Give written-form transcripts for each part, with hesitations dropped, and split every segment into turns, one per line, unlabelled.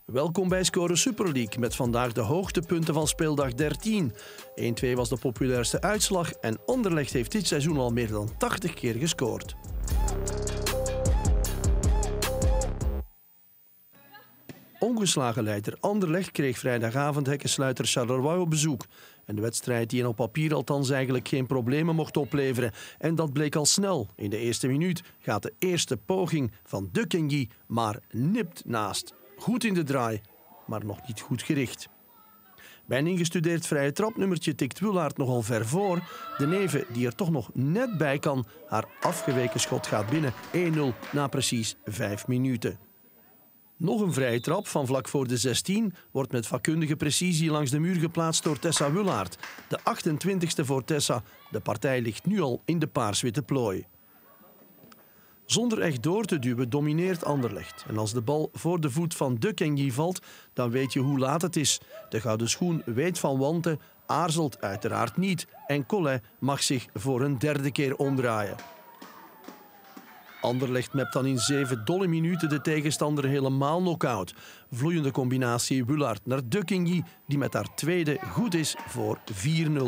Welkom bij Score Super League met vandaag de hoogtepunten van speeldag 13. 1-2 was de populairste uitslag en Anderlecht heeft dit seizoen al meer dan 80 keer gescoord. Ongeslagen leider Anderlecht kreeg vrijdagavond hekkensluiter Charleroi op bezoek. Een wedstrijd die op papier althans eigenlijk geen problemen mocht opleveren. En dat bleek al snel. In de eerste minuut gaat de eerste poging van De Kengy maar nipt naast. Goed in de draai, maar nog niet goed gericht. Bij een ingestudeerd vrije trapnummertje tikt Willaert nogal ver voor. De Neve, die er toch nog net bij kan, haar afgeweken schot gaat binnen. 1-0 na precies 5 minuten. Nog een vrije trap van vlak voor de 16 wordt met vakkundige precisie langs de muur geplaatst door Tessa Willaert. De 28e voor Tessa. De partij ligt nu al in de paarswitte plooi. Zonder echt door te duwen domineert Anderlecht. En als de bal voor de voet van De Kengy valt, dan weet je hoe laat het is. De gouden schoen weet van wanten, aarzelt uiteraard niet. En Collet mag zich voor een derde keer omdraaien. Anderlecht mept dan in 7 dolle minuten de tegenstander helemaal knock-out. Vloeiende combinatie Willaert naar De Kengy, die met haar tweede goed is voor 4-0.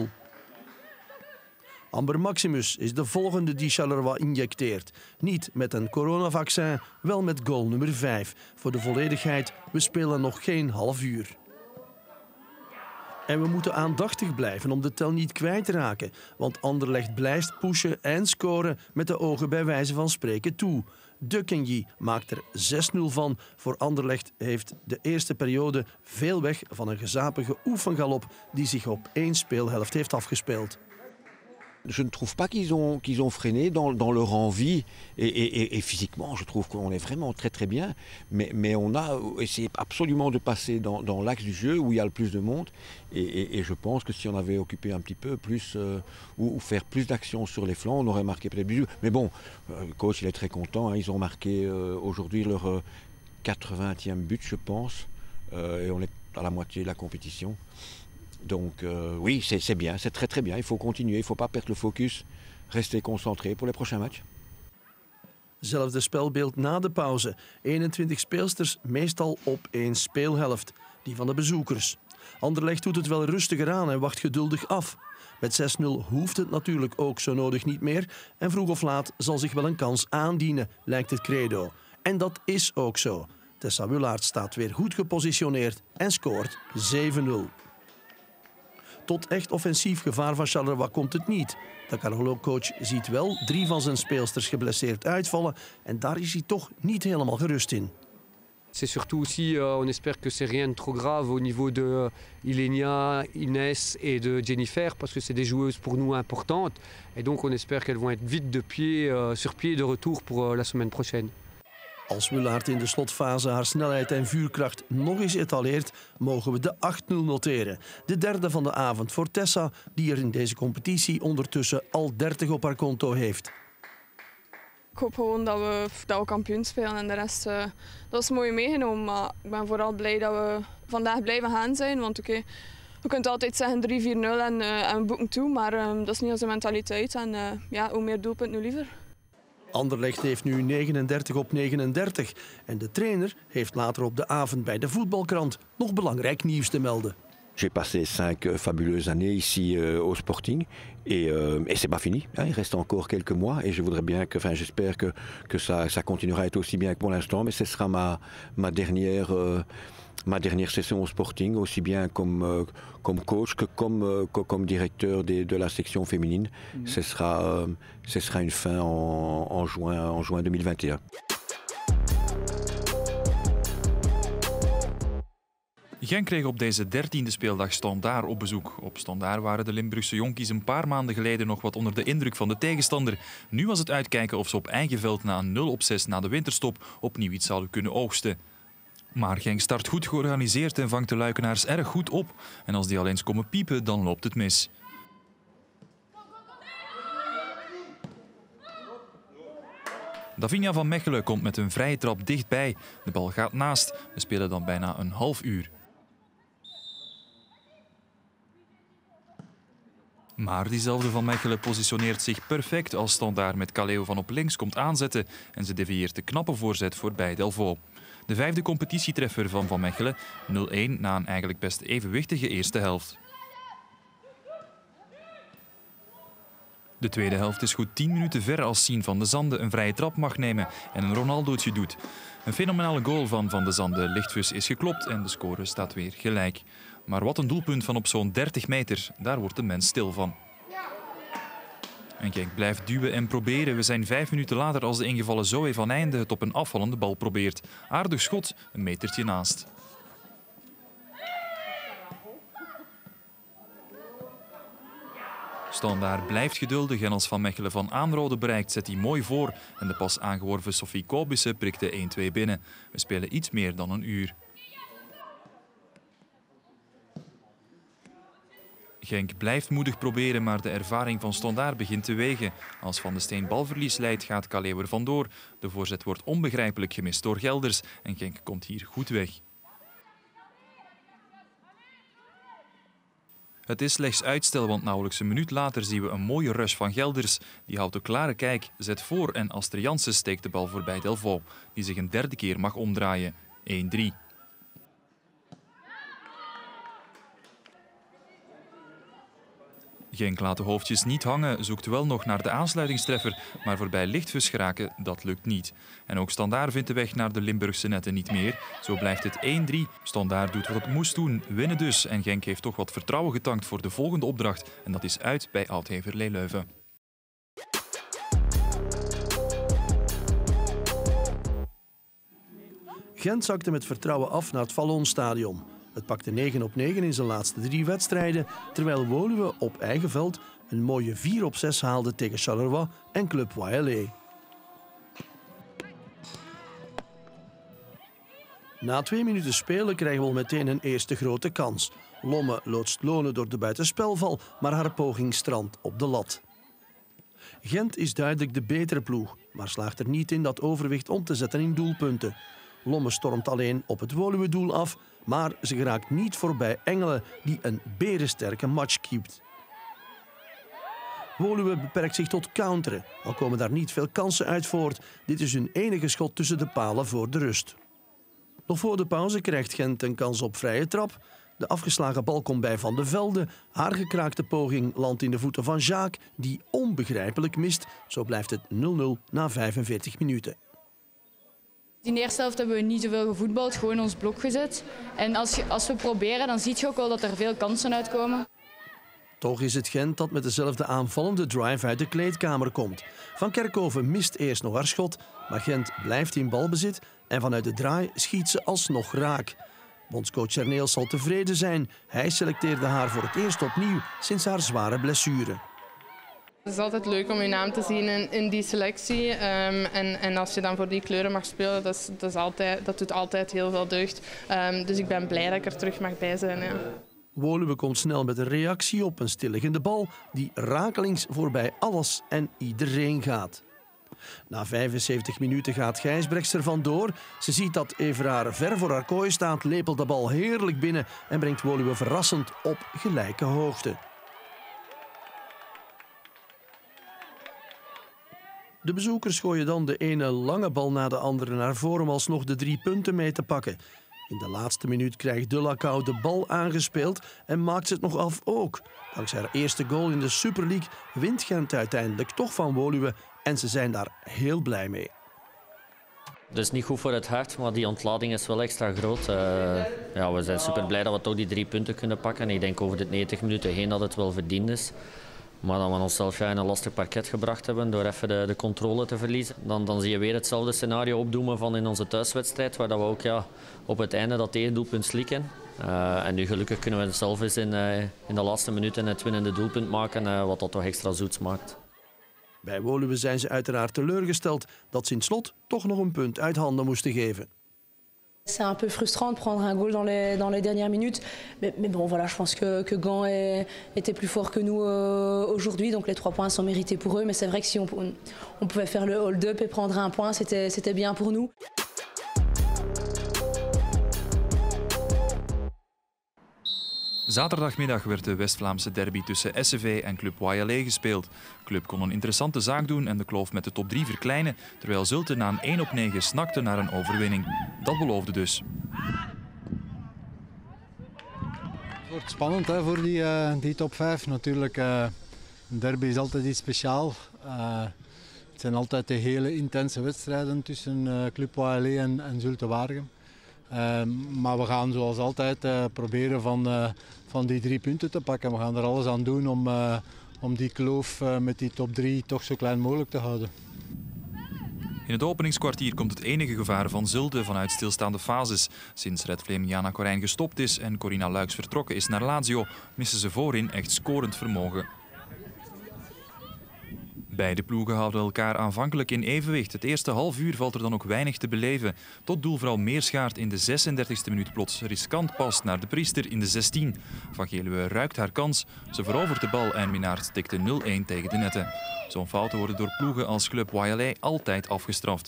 Amber Maximus is de volgende die Charleroi injecteert. Niet met een coronavaccin, wel met goal nummer 5. Voor de volledigheid, we spelen nog geen half uur. En we moeten aandachtig blijven om de tel niet kwijt te raken. Want Anderlecht blijft pushen en scoren met de ogen bij wijze van spreken toe. De Kengy maakt er 6-0 van. Voor Anderlecht heeft de eerste periode veel weg van een gezapige oefengalop die zich op 1 speelhelft heeft afgespeeld.
Je ne trouve pas qu'ils ont freiné dans leur envie et physiquement je trouve qu'on est vraiment très bien mais on a essayé absolument de passer dans l'axe du jeu où il y a le plus de monde et je pense que si on avait occupé un petit peu plus ou faire plus d'actions sur les flancs on aurait marqué peut-être plus. Mais bon, le coach il est très content, hein, ils ont marqué aujourd'hui leur 80e but je pense et on est à la moitié de la compétition. Donc oui, c'est bien, c'est très bien. Il faut continuer, il ne faut pas perdre le focus. Rester concentré pour les prochains matchs.
Zelfde spelbeeld na de pauze. 21 speelsters, meestal op 1 speelhelft. Die van de bezoekers. Anderlecht doet het wel rustiger aan en wacht geduldig af. Met 6-0 hoeft het natuurlijk ook zo nodig niet meer. En vroeg of laat zal zich wel een kans aandienen, lijkt het credo. En dat is ook zo. Tessa Willaert staat weer goed gepositioneerd en scoort 7-0. Tot echt offensief gevaar van Charleroi komt het niet. De Carolo-coach ziet wel 3 van zijn speelsters geblesseerd uitvallen en daar is hij toch niet helemaal gerust in.
C'est surtout aussi, on espère que c'est rien de trop grave au niveau de Ilenia, Inès et de Jennifer parce que c'est des joueuses pour nous importantes et donc on espère qu'elles vont être vite sur pied de retour pour la semaine prochaine.
Als Willaert in de slotfase haar snelheid en vuurkracht nog eens etaleert, mogen we de 8-0 noteren. De derde van de avond voor Tessa, die er in deze competitie ondertussen al 30 op haar konto heeft.
Ik hoop gewoon dat we kampioen spelen en de rest dat is mooi meegenomen. Maar ik ben vooral blij dat we vandaag blijven gaan zijn. Want oké, we kunnen altijd zeggen 3-4-0 en we boeken toe, maar dat is niet onze mentaliteit. En ja, hoe meer doelpunten, hoe liever.
Anderlecht heeft nu 39 op 39 en de trainer heeft later op de avond bij de voetbalkrant nog belangrijk nieuws te melden.
J'ai passé 5 fabuleuses années ici au Sporting et c'est pas fini. Hein, il reste encore quelques mois et je voudrais bien que, enfin j'espère que ça continuera à être aussi bien que pour l'instant, mais ce sera ma dernière session au Sporting, aussi bien comme coach que comme directeur de la section féminine. Ce sera une fin en juin 2021.
Genk kreeg op deze 13e speeldag Standaard op bezoek. Op Standaard waren de Limburgse jonkies een paar maanden geleden nog wat onder de indruk van de tegenstander. Nu was het uitkijken of ze op eigen veld na een 0-6 na de winterstop opnieuw iets zouden kunnen oogsten. Maar Genk start goed georganiseerd en vangt de Luikenaars erg goed op. En als die al eens komen piepen, dan loopt het mis. Davinia van Mechelen komt met een vrije trap dichtbij. De bal gaat naast. We spelen dan bijna een half uur. Maar diezelfde van Mechelen positioneert zich perfect als Standaard met Kaleo van op links komt aanzetten en ze devieert de knappe voorzet voorbij Delvaux. De 5e competitietreffer van Van Mechelen, 0-1 na een eigenlijk best evenwichtige eerste helft. De tweede helft is goed 10 minuten ver als Sien van de Zande een vrije trap mag nemen en een Ronaldootje doet. Een fenomenale goal van Van de Zande. Lichtvis is geklopt en de score staat weer gelijk. Maar wat een doelpunt van op zo'n 30 meter, daar wordt de mens stil van. En Genk blijft duwen en proberen. We zijn 5 minuten later als de ingevallen Zoe van Einde het op een afvallende bal probeert. Aardig schot, een metertje naast. Standaard blijft geduldig en als Van Mechelen van Aanrode bereikt, zet hij mooi voor. En de pas aangeworven Sophie Kobissen prikte 1-2 binnen. We spelen iets meer dan een uur. Genk blijft moedig proberen, maar de ervaring van Standaard begint te wegen. Als Van de Steen balverlies leidt, gaat Calais er vandoor. De voorzet wordt onbegrijpelijk gemist door Gelders en Genk komt hier goed weg. Het is slechts uitstel, want nauwelijks een minuut later zien we een mooie rush van Gelders. Die houdt de klare kijk, zet voor en Astrid Janssen steekt de bal voorbij Delvaux, die zich een derde keer mag omdraaien. 1-3. Genk laat de hoofdjes niet hangen, zoekt wel nog naar de aansluitingstreffer, maar voorbij Lichtvis geraken, dat lukt niet. En ook Standaard vindt de weg naar de Limburgse netten niet meer. Zo blijft het 1-3. Standaard doet wat het moest doen, winnen dus. En Genk heeft toch wat vertrouwen getankt voor de volgende opdracht. En dat is uit bij Oud-Heverlee Leuven.
Gent zakte met vertrouwen af naar het Vallonstadion. Het pakte 9 op 9 in zijn laatste 3 wedstrijden, terwijl Woluwe op eigen veld een mooie 4 op 6 haalde tegen Charleroi en Club YLA. Na 2 minuten spelen krijgen we al meteen een eerste grote kans. Lomme loodst Lone door de buitenspelval, maar haar poging strandt op de lat. Gent is duidelijk de betere ploeg, maar slaagt er niet in dat overwicht om te zetten in doelpunten. Lomme stormt alleen op het Woluwe-doel af, maar ze geraakt niet voorbij Engelen, die een berensterke match keept. Woluwe beperkt zich tot counteren, al komen daar niet veel kansen uit voort. Dit is hun enige schot tussen de palen voor de rust. Nog voor de pauze krijgt Gent een kans op vrije trap. De afgeslagen bal komt bij Van de Velde. Haar gekraakte poging landt in de voeten van Jacques, die onbegrijpelijk mist. Zo blijft het 0-0 na 45 minuten.
In de eerste helft hebben we niet zoveel gevoetbald, gewoon ons blok gezet. En als we proberen, dan zie je ook wel dat er veel kansen uitkomen.
Toch is het Gent dat met dezelfde aanvallende drive uit de kleedkamer komt. Van Kerkhoven mist eerst nog haar schot, maar Gent blijft in balbezit en vanuit de draai schiet ze alsnog raak. Bondscoach Cerneels zal tevreden zijn. Hij selecteerde haar voor het eerst opnieuw sinds haar zware blessure.
Het is altijd leuk om je naam te zien in die selectie. En als je dan voor die kleuren mag spelen, dat doet altijd heel veel deugd. Dus ik ben blij dat ik er terug mag bij zijn. Ja.
Woluwe komt snel met een reactie op een stilliggende bal die rakelings voorbij alles en iedereen gaat. Na 75 minuten gaat Gijsbrechts er vandoor. Ze ziet dat Everaar ver voor haar kooi staat, lepelt de bal heerlijk binnen en brengt Woluwe verrassend op gelijke hoogte. De bezoekers gooien dan de ene lange bal na de andere naar voren om alsnog de 3 punten mee te pakken. In de laatste minuut krijgt De Lacaau de bal aangespeeld en maakt ze het nog af ook. Dankzij haar eerste goal in de Super League wint Gent uiteindelijk toch van Woluwe en ze zijn daar heel blij mee.
Het is niet goed voor het hart, maar die ontlading is wel extra groot. We zijn super blij dat we toch die 3 punten kunnen pakken. Ik denk over de 90 minuten heen dat het wel verdiend is. Maar dat we onszelf in een lastig parket gebracht hebben door even de controle te verliezen. Dan zie je weer hetzelfde scenario opdoemen van in onze thuiswedstrijd, waar dat we ook op het einde dat tegendoelpunt slikken. En nu gelukkig kunnen we het zelf eens in de laatste minuten het winnende doelpunt maken, wat dat toch extra zoets maakt.
Bij Woluwe zijn ze uiteraard teleurgesteld dat ze in het slot toch nog een punt uit handen moesten geven.
C'est un peu frustrant de prendre un goal dans les dernières minutes. Mais bon, voilà, je pense que Gand était plus fort que nous aujourd'hui. Donc les 3 points sont mérités pour eux. Mais c'est vrai que si on pouvait faire le hold-up et prendre un point, c'était bien pour nous.
Zaterdagmiddag werd de West-Vlaamse derby tussen SCV en Club YLE gespeeld. De club kon een interessante zaak doen en de kloof met de top 3 verkleinen, terwijl Zulte na een 1-op-9 snakte naar een overwinning. Dat beloofde dus.
Het wordt spannend hè, voor die top 5 natuurlijk. Een derby is altijd iets speciaals. Het zijn altijd de hele intense wedstrijden tussen Club YLE en Zulte Waregem. Maar we gaan zoals altijd proberen van die 3 punten te pakken. We gaan er alles aan doen om die kloof met die top 3 toch zo klein mogelijk te houden.
In het openingskwartier komt het enige gevaar van Zulte vanuit stilstaande fases. Sinds Red Flame Jana Corijn gestopt is en Corina Luiks vertrokken is naar Lazio, missen ze voorin echt scorend vermogen. Beide ploegen houden elkaar aanvankelijk in evenwicht. Het eerste half uur valt er dan ook weinig te beleven. Tot doelvrouw Meerschaert in de 36e minuut plots riskant past naar de Priester in de 16. Van Geluwe ruikt haar kans. Ze verovert de bal en Minaert tikte 0-1 tegen de netten. Zo'n fouten worden door ploegen als Club YLE altijd afgestraft.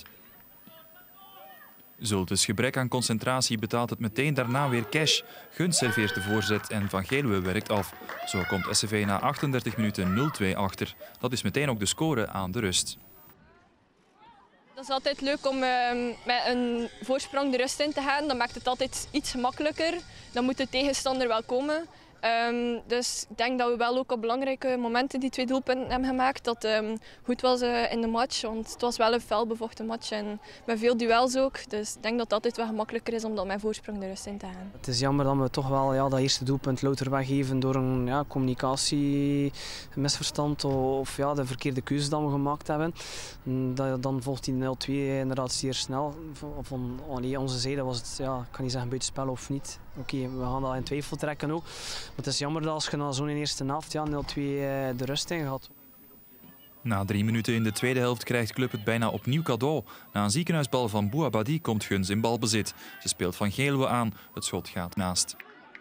Zultes gebrek aan concentratie betaalt het meteen daarna weer cash. Gunt serveert de voorzet en Van Geluwe werkt af. Zo komt SCV na 38 minuten 0-2 achter. Dat is meteen ook de score aan de rust.
Dat is altijd leuk om met een voorsprong de rust in te gaan. Dan maakt het altijd iets gemakkelijker. Dan moet de tegenstander wel komen. Dus ik denk dat we wel ook op belangrijke momenten die 2 doelpunten hebben gemaakt. Dat goed was in de match, want het was wel een fel bevochten match en met veel duels ook. Dus ik denk dat het altijd wel gemakkelijker is om dan met voorsprong de rust in te gaan.
Het is jammer dat we toch wel dat eerste doelpunt louter weggeven door een communicatiemisverstand of de verkeerde keuze die we gemaakt hebben. Dan volgt die 0-2 inderdaad zeer snel. Van onze zijde was het, ik kan niet zeggen buitenspel of niet. Oké, we gaan dat in twijfel trekken ook. Maar het is jammer dat als je na zo'n eerste helft 0-2 de rust in gaat.
Na 3 minuten in de tweede helft krijgt Club het bijna opnieuw cadeau. Na een ziekenhuisbal van Bouabadi komt Guns in balbezit. Ze speelt Van Geluwe aan. Het schot gaat naast.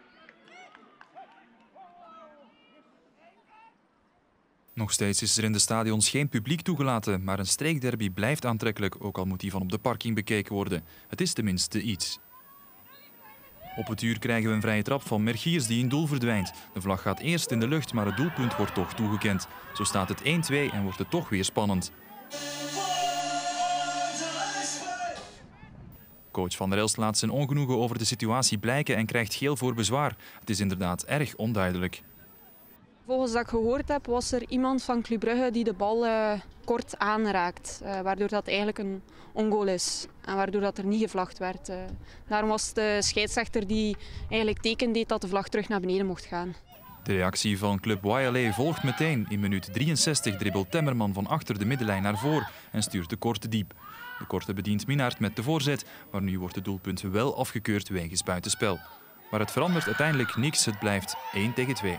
Nog steeds is er in de stadions geen publiek toegelaten, maar een streekderby blijft aantrekkelijk, ook al moet die van op de parking bekeken worden. Het is tenminste iets. Op het uur krijgen we een vrije trap van Mergiers die in doel verdwijnt. De vlag gaat eerst in de lucht, maar het doelpunt wordt toch toegekend. Zo staat het 1-2 en wordt het toch weer spannend. Coach Van der Elst laat zijn ongenoegen over de situatie blijken en krijgt geel voor bezwaar. Het is inderdaad erg onduidelijk.
Volgens dat ik gehoord heb, was er iemand van Club Brugge die de bal kort aanraakt. Waardoor dat eigenlijk een ongoal is. En waardoor dat er niet gevlagd werd. Daarom was de scheidsrechter die eigenlijk teken deed dat de vlag terug naar beneden mocht gaan.
De reactie van Club YLE volgt meteen. In minuut 63 dribbelt Temmerman van achter de middenlijn naar voren en stuurt de korte diep. De korte bedient Minaert met de voorzet, maar nu wordt het doelpunt wel afgekeurd wegens buitenspel. Maar het verandert uiteindelijk niks, het blijft 1-2.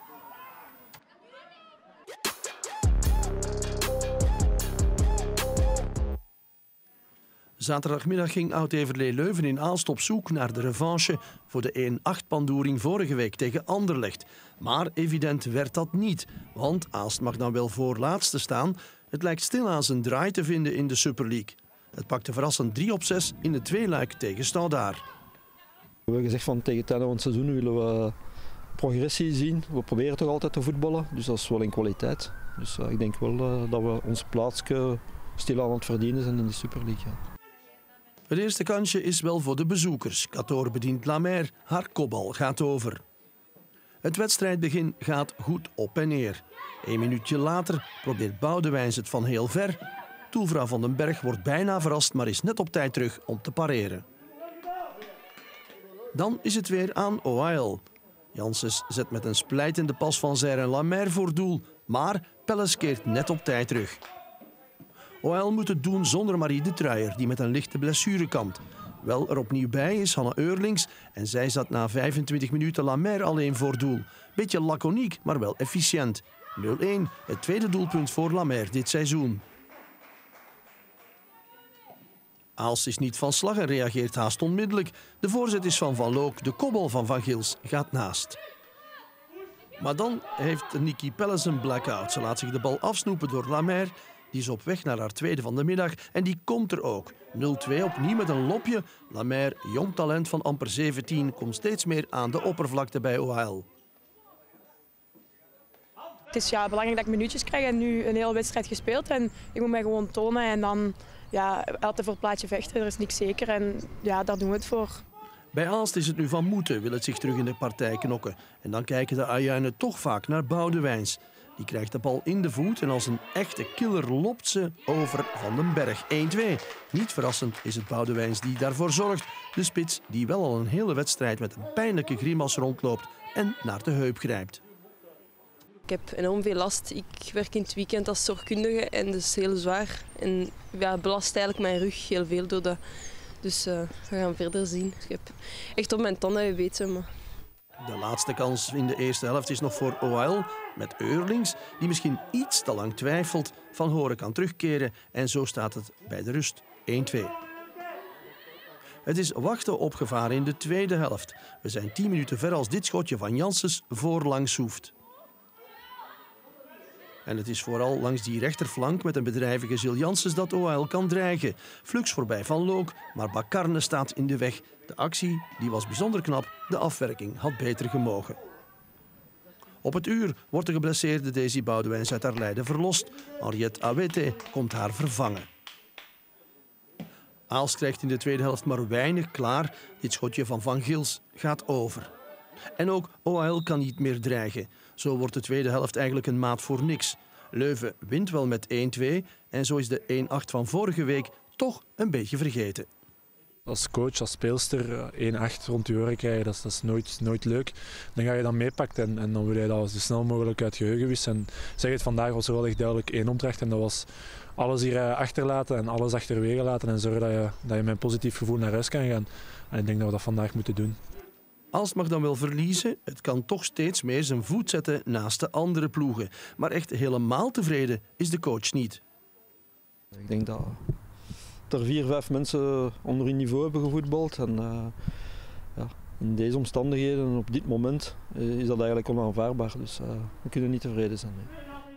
Zaterdagmiddag ging Oud-Heverlee Leuven in Aalst op zoek naar de revanche voor de 1-8-pandoering vorige week tegen Anderlecht. Maar evident werd dat niet, want Aalst mag dan wel voorlaatste staan. Het lijkt stilaan zijn draai te vinden in de Super League. Het pakte verrassend 3-6 in de tweeluik tegen Stoudaar.
We hebben gezegd van tegen het einde van het seizoen willen we progressie zien. We proberen toch altijd te voetballen, dus dat is wel een kwaliteit. Dus ik denk wel dat we ons plaatsje stilaan aan het verdienen zijn in de Super League. Ja.
Het eerste kansje is wel voor de bezoekers. Catoor bedient Lamer, haar kopbal gaat over. Het wedstrijdbegin gaat goed op en neer. 1 minuutje later probeert Boudewijns het van heel ver. Doelvrouw Van den Berg wordt bijna verrast, maar is net op tijd terug om te pareren. Dan is het weer aan OHL. Janssens zet met een splijtende pas van Zer en Lamer voor doel, maar Pelles keert net op tijd terug. OHL moet het doen zonder Marie de Truijer, die met een lichte blessure kampt. Wel er opnieuw bij is Hanne Eurlings en zij zat na 25 minuten Lamer alleen voor doel. Beetje laconiek, maar wel efficiënt. 0-1, het tweede doelpunt voor Lamer dit seizoen. Aalst is niet van slag en reageert haast onmiddellijk. De voorzet is van Van Look, de kopbal van Van Gils gaat naast. Maar dan heeft Nikki Pelles een blackout. Ze laat zich de bal afsnoepen door Lamer. Die is op weg naar haar tweede van de middag en die komt er ook. 0-2 opnieuw met een lopje. Lamer, jong talent van amper 17, komt steeds meer aan de oppervlakte bij OHL.
Het is belangrijk dat ik minuutjes krijg en nu een hele wedstrijd gespeeld. En ik moet mij gewoon tonen en dan altijd voor het plaatje vechten. Er is niks zeker en daar doen we het voor.
Bij Aalst is het nu van moeten, wil het zich terug in de partij knokken. En dan kijken de Ajuinen toch vaak naar Boudewijns. Die krijgt de bal in de voet en als een echte killer lopt ze over Van den Berg. 1-2. Niet verrassend is het Boudewijns die daarvoor zorgt. De spits die wel al een hele wedstrijd met een pijnlijke grimas rondloopt en naar de heup grijpt.
Ik heb enorm veel last. Ik werk in het weekend als zorgkundige en dat is heel zwaar. En belast eigenlijk mijn rug heel veel door dat. Dus we gaan verder zien. Ik heb echt op mijn tanden geweten. Maar...
De laatste kans in de eerste helft is nog voor OHL met Eurlings, die misschien iets te lang twijfelt, Van Horen kan terugkeren en zo staat het bij de rust 1-2. Het is wachten op gevaar in de tweede helft. We zijn 10 minuten ver als dit schotje van Janssens voorlangs hoeft. En het is vooral langs die rechterflank met een bedrijvige Gilles Janssens dat OHL kan dreigen. Flux voorbij Van Look, maar Bakarne staat in de weg. De actie die was bijzonder knap, de afwerking had beter gemogen. Op het uur wordt de geblesseerde Daisy Boudewijns uit haar lijden verlost. Henriette Awete komt haar vervangen. Aalst krijgt in de tweede helft maar weinig klaar. Dit schotje van Van Gils gaat over. En ook OHL kan niet meer dreigen. Zo wordt de tweede helft eigenlijk een maat voor niks. Leuven wint wel met 1-2 en zo is de 1-8 van vorige week toch een beetje vergeten.
Als coach, als speelster 1-8 rond je oren krijgen, dat is nooit leuk. Dan ga je dat meepakken en dan wil je dat zo snel mogelijk uit geheugen wissen. En zeg het, vandaag was er wel echt duidelijk 1 opdracht en dat was alles hier achterlaten en alles achterwege laten en zorgen dat je met een positief gevoel naar huis kan gaan. En ik denk dat we dat vandaag moeten doen.
Aalst mag dan wel verliezen, het kan toch steeds meer zijn voet zetten naast de andere ploegen. Maar echt helemaal tevreden is de coach niet.
Ik denk dat er 4-5 mensen onder hun niveau hebben gevoetbald. En, in deze omstandigheden en op dit moment is dat eigenlijk onaanvaardbaar. Dus we kunnen niet tevreden zijn. Nee.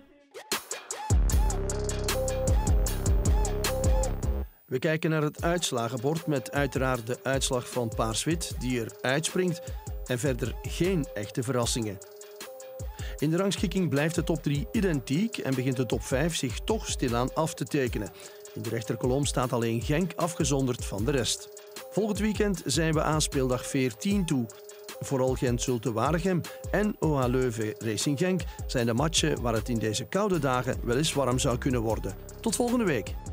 We kijken naar het uitslagenbord met uiteraard de uitslag van Paars-Wit die er uitspringt en verder geen echte verrassingen. In de rangschikking blijft de top 3 identiek en begint de top 5 zich toch stilaan af te tekenen. In de rechterkolom staat alleen Genk afgezonderd van de rest. Volgend weekend zijn we aan speeldag 14 toe. Vooral Gent-Zulte-Waregem en OH Leuven-Racing Genk zijn de matchen waar het in deze koude dagen wel eens warm zou kunnen worden. Tot volgende week.